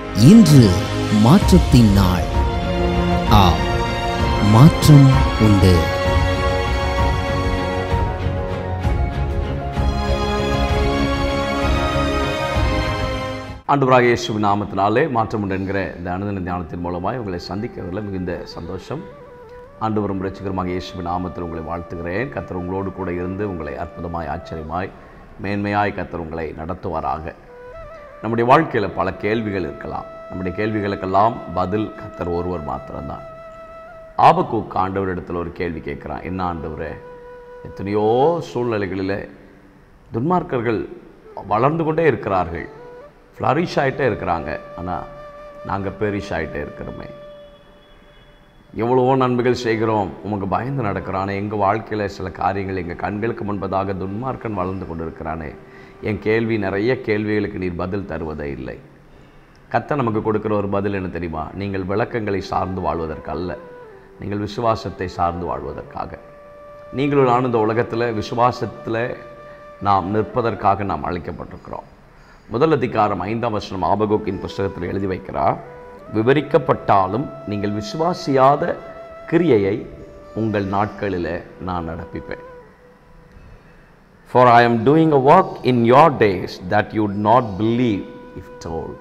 இன்று மாற்றத்தின் நாள். ஆம், மாற்றம் உண்டு. ஆண்டவராகிய இயேசுவின் நாமத்தினாலே மாற்றம் உண்டு என்கிற இந்த அனுதின தியானத்தின் மூலமாய் உங்களை சந்திக்கிறதில் மிகுந்த சந்தோஷம். ஆண்டவரும் இரட்சகருமாக இயேசுவின் நாமத்தில் உங்களை வாழ்த்துகிறேன். கர்த்தர் உங்களோடு கூட இருந்து உங்களை அற்புதமாய், ஆச்சரியமாய், மேன்மையாய் கர்த்தர் உங்களை நடத்துவாராக. நம்முடைய வாழ்க்கையில் பல கேள்விகள் இருக்கலாம். நம்முடைய கேள்விகளுக்கெல்லாம் பதில் கர்த்தர் ஒருவர் மாத்திரம்தான். ஆபக்கூக் ஆண்டவரிடத்தில் ஒரு கேள்வி கேட்குறான். என்ன ஆண்டவரே, எத்தனையோ சூழ்நிலைகளில் துன்மார்க்கர்கள் வளர்ந்து கொண்டே இருக்கிறார்கள், ஃப்ளரிஷ் ஆகிட்டே இருக்கிறாங்க, ஆனால் நாங்கள் பெரிஷ் ஆகிட்டே இருக்கிறோமே. எவ்வளவோ நன்மைகள் செய்கிறோம், உமக்கு பயந்து நடக்கிறானே. எங்கள் வாழ்க்கையில் சில காரியங்கள் எங்கள் கண்களுக்கு முன்பதாக துன்மார்க்கன் வளர்ந்து கொண்டு இருக்கிறானே. என் கேள்வி, நிறைய கேள்விகளுக்கு நீர் பதில் தருவதே இல்லை. கர்த்தர் நமக்கு கொடுக்குற ஒரு பதில் என்ன தெரியுமா? நீங்கள் விளக்கங்களை சார்ந்து வாழ்வதற்கு அல்ல, நீங்கள் விசுவாசத்தை சார்ந்து வாழ்வதற்காக. நீங்களும் நானும் இந்த உலகத்தில் விசுவாசத்தில் நாம் நிற்பதற்காக நாம் அழைக்கப்பட்டிருக்கிறோம். முதல் அதிகாரம் 5ஆம் வசனம் ஆபக்கூக்கின் புஸ்தகத்தில் எழுதி வைக்கிறார். விவரிக்கப்பட்டாலும் நீங்கள் விசுவாசியாத கிரியையை உங்கள் நாட்களில் நான் நடப்பிப்பேன். For I am doing a work in your days that you would not believe if told.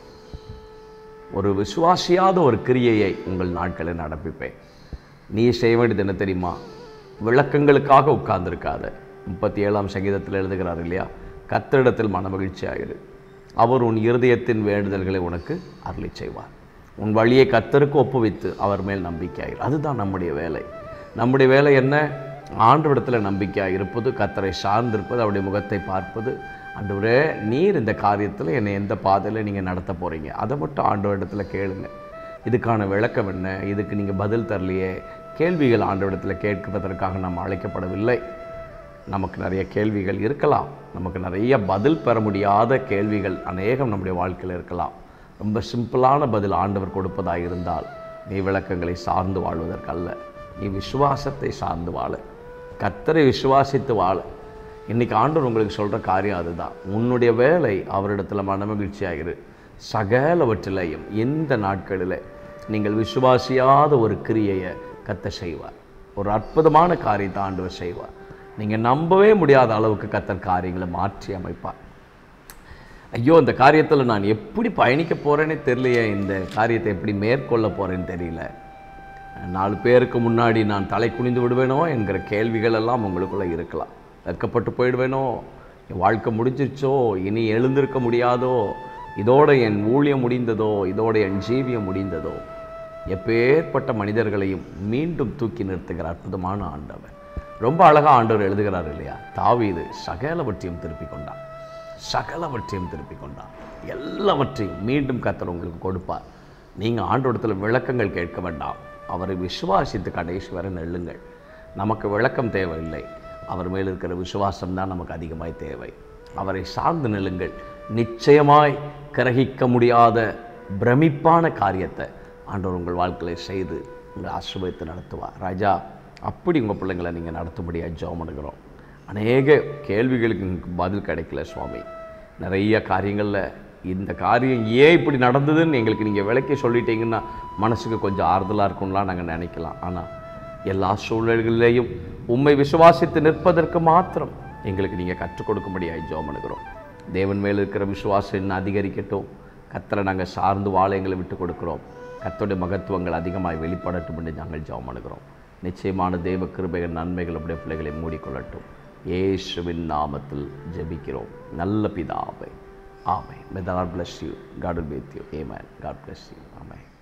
ஒரு விசுவாசியாத ஒரு கிரியையை உங்கள் நாட்களில் நடப்பிப்பேன். நீ செய்ய வேண்டியது என்ன தெரியுமா? விளக்கங்களுக்காக உட்கார்ந்துருக்காத. 37ஆம் சங்கீதத்தில் எழுதுகிறார் இல்லையா? கர்த்தரிடத்தில் மனமகிழ்ச்சியாயிரு, அவர் உன் இருதயத்தின் வேண்டுதல்களை உனக்கு அருளி செய்வார். உன் வழியை கர்த்தருக்கு ஒப்புவித்து அவர் மேல் நம்பிக்கையாயிரு. அதுதான் நம்முடைய வேலை. நம்முடைய வேலை என்ன? ஆண்டவரிடத்தில் நம்பிக்கையாக இருப்பது, கர்த்தரை சார்ந்திருப்பது, அவருடைய முகத்தை பார்ப்பது. ஆண்டவரே, நீர் இந்த காரியத்தில் என்னை எந்த பாதையில் நீங்கள் நடத்த போகிறீங்க, அதை மட்டும் ஆண்டவரிடத்தில் கேளுங்க. இதுக்கான விளக்கம் என்ன? இதுக்கு நீங்கள் பதில் தரலையே. கேள்விகள் ஆண்டவரிடத்தில் கேட்பதற்காக நாம் அழைக்கப்படவில்லை. நமக்கு நிறைய கேள்விகள் இருக்கலாம், நமக்கு நிறைய பதில் பெற முடியாத கேள்விகள் அநேகம் நம்முடைய வாழ்க்கையில் இருக்கலாம். ரொம்ப சிம்பிளான பதில் ஆண்டவர் கொடுப்பதாக இருந்தால், நீ விளக்கங்களை சார்ந்து வாழ்வதற்கல்ல, நீ விசுவாசத்தை சார்ந்து வாழ, கர்த்தரை விசுவாசித்து வாழ. இன்றைக்கி ஆண்டவர் உங்களுக்கு சொல்கிற காரியம் அதுதான். உன்னுடைய வேலை அவரிடத்தில் மனமகிழ்ச்சியாகிரு. சகலவற்றிலையும் இந்த நாட்களில் நீங்கள் விசுவாசியாத ஒரு கிரியையை கர்த்தர் செய்வார். ஒரு அற்புதமான காரியத்தை ஆண்டவர் செய்வார். நீங்கள் நம்பவே முடியாத அளவுக்கு கர்த்தர் காரியங்களை மாற்றி அமைப்பார். ஐயோ, இந்த காரியத்தில் நான் எப்படி பயணிக்க போகிறேன்னே தெரியலையே, இந்த காரியத்தை எப்படி மேற்கொள்ள போகிறேன்னு தெரியல, 4 பேருக்கு முன்னாடி நான் தலை குனிந்து விடுவேனோ என்கிற கேள்விகள் எல்லாம் உங்களுக்குள்ளே இருக்கலாம். வெட்கப்பட்டு போயிடுவேனோ, என் வாழ்க்கை முடிஞ்சிருச்சோ, இனி எழுந்திருக்க முடியாதோ, இதோட என் ஊழியம் முடிந்ததோ, இதோட என் ஜீவியம் முடிந்ததோ. எப்பேற்பட்ட மனிதர்களையும் மீண்டும் தூக்கி நிறுத்துகிற அற்புதமான ஆண்டவர். ரொம்ப அழகாக ஆண்டவர் எழுதுகிறார் இல்லையா? தாவீது சகலவற்றையும் திருப்பி கொண்டான், சகலவற்றையும் திருப்பி கொண்டான். எல்லாவற்றையும் மீண்டும் கர்த்தர் உங்களுக்கு கொடுப்பார். நீங்கள் ஆண்டவரிடத்தில் விளக்கங்கள் கேட்க வேண்டாம், அவரை விசுவாசித்து கடைசி வரை நெல்லுங்கள். நமக்கு விளக்கம் தேவையில்லை, அவர் மேல் இருக்கிற விசுவாசம் தான் நமக்கு அதிகமாய் தேவை. அவரை சார்ந்து நெல்லுங்கள். நிச்சயமாய் கிரகிக்க முடியாத பிரமிப்பான காரியத்தை ஆண்டவர் உங்கள் வாழ்க்கையை செய்து உங்கள் ஆசீர்வதித்து நடத்துவார். ராஜா, அப்படி உங்கள் பிள்ளைங்களை நீங்கள் நடத்தும்படியாக ஜெபம் பண்ணுகிறோம். அநேக கேள்விகளுக்கு பதில் கிடைக்கல சுவாமி. நிறைய காரியங்களில் இந்த காரியம் ஏன் இப்படி நடந்ததுன்னு எங்களுக்கு நீங்கள் விளக்கி சொல்லிட்டீங்கன்னா மனசுக்கு கொஞ்சம் ஆறுதலாக இருக்கும்லாம் நாங்கள் நினைக்கலாம். ஆனால் எல்லா சூழ்நிலைகளிலேயும் உம்மை விசுவாசித்து நிற்பதற்கு மாத்திரம் எங்களுக்கு நீங்கள் கற்றுக் கொடுக்கும்படியாக ஜெபம் பண்ணுகிறோம். தேவன் மேல் இருக்கிற விசுவாசம் இன்னும் அதிகரிக்கட்டும். கர்த்தரை நாங்கள் சார்ந்து வாழ எங்களை விட்டு கொடுக்குறோம். கர்த்தருடைய மகத்துவங்கள் அதிகமாக வெளிப்படட்டும் என்று நாங்கள் ஜெபம் பண்ணுகிறோம். நிச்சயமான தேவ கிருபைகள், நன்மைகள் உடைய பிள்ளைகளை மூடிக்கொள்ளட்டும். இயேசுவின் நாமத்தில் ஜெபிக்கிறோம் நல்ல பிதாவே. ஆமென். May the Lord bless you. God will be with you. Amen. God bless you. Amen.